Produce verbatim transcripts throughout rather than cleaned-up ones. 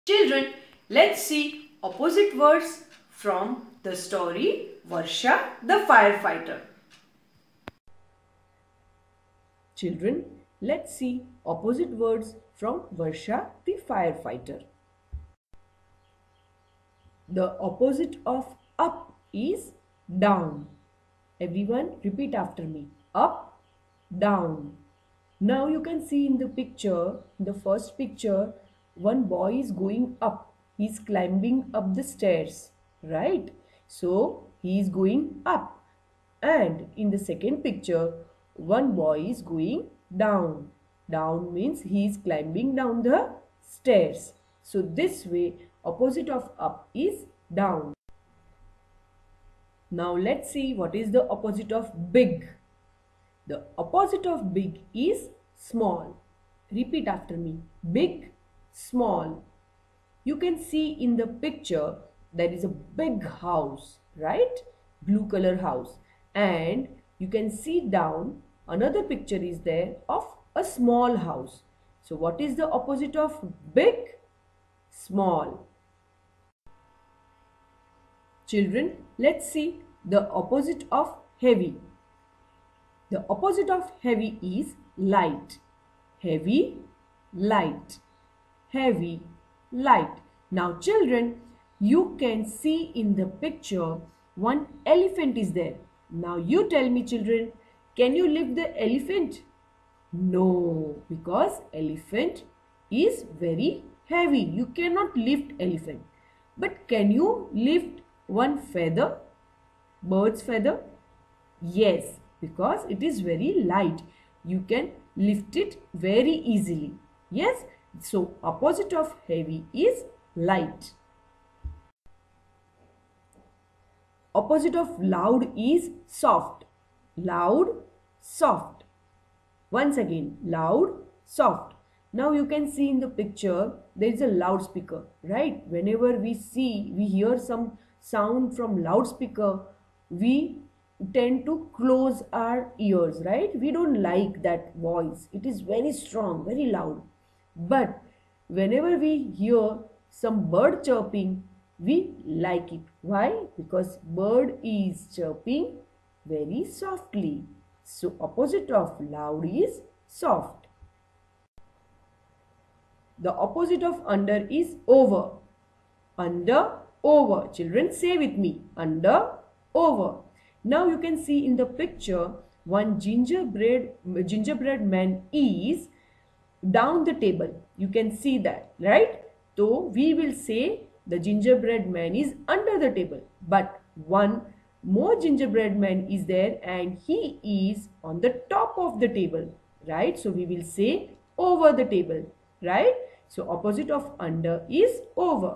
Children, let's see opposite words from the story Varsha the Firefighter. Children, let's see opposite words from Varsha the Firefighter. The opposite of up is down. Everyone repeat after me. Up, down. Now you can see in the picture, in the first picture, one boy is going up. He is climbing up the stairs, right? So he is going up. And in the second picture, one boy is going down. Down means he is climbing down the stairs. So this way, opposite of up is down. Now let's see what is the opposite of big. The opposite of big is small. Repeat after me. Big, small. You can see in the picture there is a big house, right? Blue color house. And you can see down another picture is there of a small house. So what is the opposite of big? Small. Children, let's see the opposite of heavy. The opposite of heavy is light. Heavy, light. Heavy, light. Now children, you can see in the picture one elephant is there. Now you tell me children, can you lift the elephant? No, because elephant is very heavy. You cannot lift elephant. But can you lift one feather? Bird's feather? Yes, because it is very light. You can lift it very easily. Yes, so opposite of heavy is light. Opposite of loud is soft. Loud, soft. Once again, loud, soft. Now you can see in the picture there is a loudspeaker, right? Whenever we see, we hear some sound from loudspeaker, we tend to close our ears, right? We don't like that voice. It is very strong, very loud. But whenever we hear some bird chirping, we like it. Why? Because bird is chirping very softly. So opposite of loud is soft. The opposite of under is over. Under, over. Children, say with me. Under, over. Now you can see in the picture one gingerbread gingerbread man is down the table. You can see that, right? So we will say the gingerbread man is under the table. But one more gingerbread man is there and he is on the top of the table, right? So we will say over the table, right? So opposite of under is over.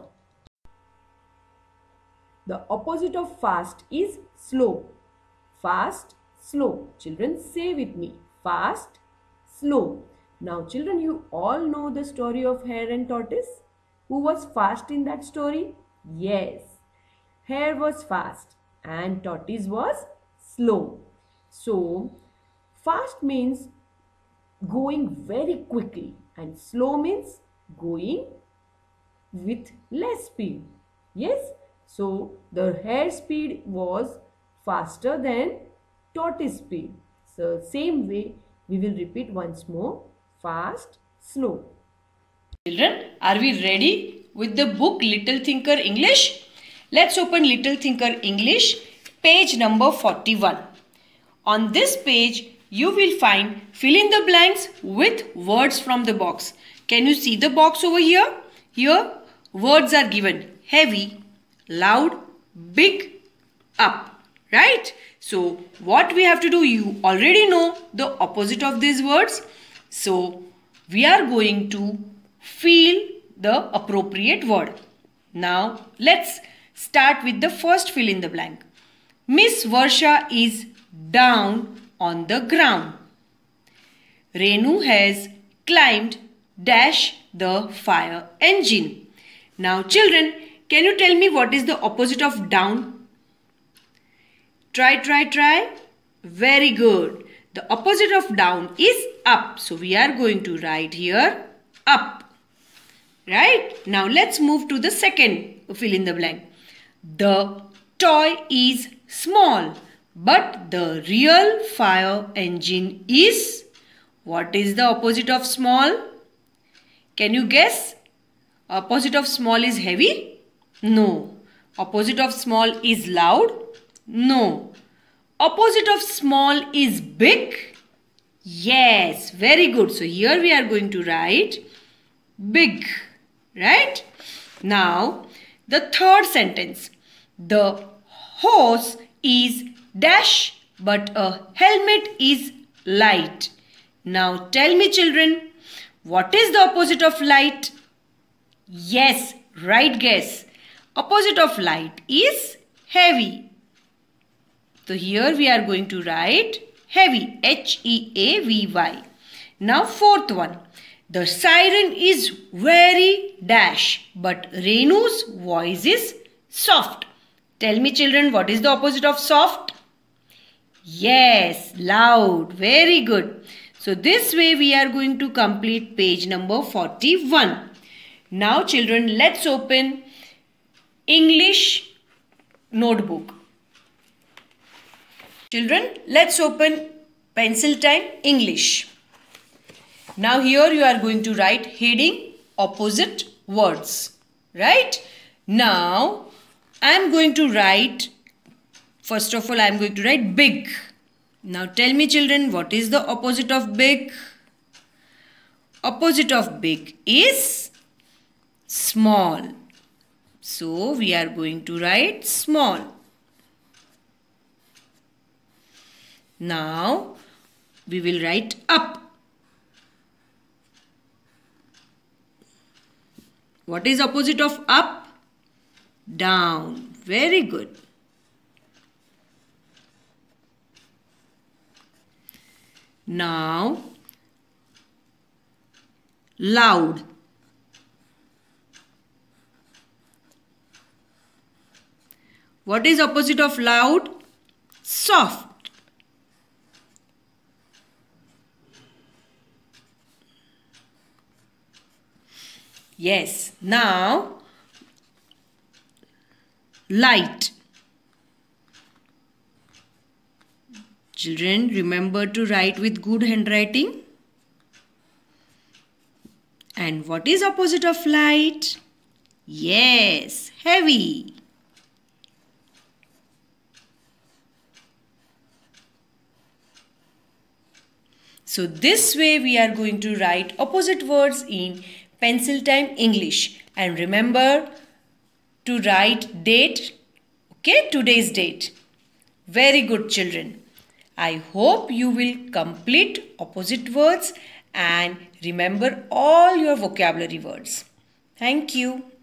The opposite of fast is slow. Fast, slow. Children, say with me. Fast, slow. Now children, you all know the story of hare and tortoise. Who was fast in that story? Yes. Hare was fast and tortoise was slow. So, fast means going very quickly and slow means going with less speed. Yes. So, the hare speed was faster than tortoise speed. So, same way we will repeat once more. Fast, slow. Children, are we ready with the book Little Thinker English? Let's open Little Thinker English, page number forty-one. On this page, you will find fill in the blanks with words from the box. Can you see the box over here? Here, words are given. Heavy, loud, big, up. Right? So, what we have to do, you already know the opposite of these words. So, we are going to fill the appropriate word. Now, let's start with the first fill in the blank. Miss Varsha is down on the ground. Renu has climbed dash the fire engine. Now, children, can you tell me what is the opposite of down? Try, try, try. Very good. The opposite of down is up. So, we are going to write here up. Right? Now let's move to the second fill in the blank. The toy is small, but the real fire engine is... What is the opposite of small? Can you guess? Opposite of small is heavy? No. Opposite of small is loud? No. Opposite of small is big? Yes, very good. So here we are going to write big, right? Now, the third sentence. The horse is dash, but a helmet is light. Now tell me, children, what is the opposite of light? Yes, right guess. Opposite of light is heavy. So here we are going to write heavy, H E A V Y. Now fourth one. The siren is very dash, but Renu's voice is soft. Tell me, children, what is the opposite of soft? Yes, loud. Very good. So this way we are going to complete page number forty-one. Now children, let's open English notebook. Children, let's open Pencil Time English. Now here you are going to write heading opposite words. Right? Now I am going to write, first of all I am going to write big. Now tell me, children, what is the opposite of big? Opposite of big is small. So we are going to write small. Now we will write up. What is opposite of up? Down. Very good. Now, loud. What is opposite of loud? Soft. Yes. Now, light. Children, remember to write with good handwriting. And what is opposite of light? Yes, heavy. So this way we are going to write opposite words in Pencil Time English. And remember to write date, okay, today's date. Very good, children. I hope you will complete opposite words and remember all your vocabulary words. Thank you.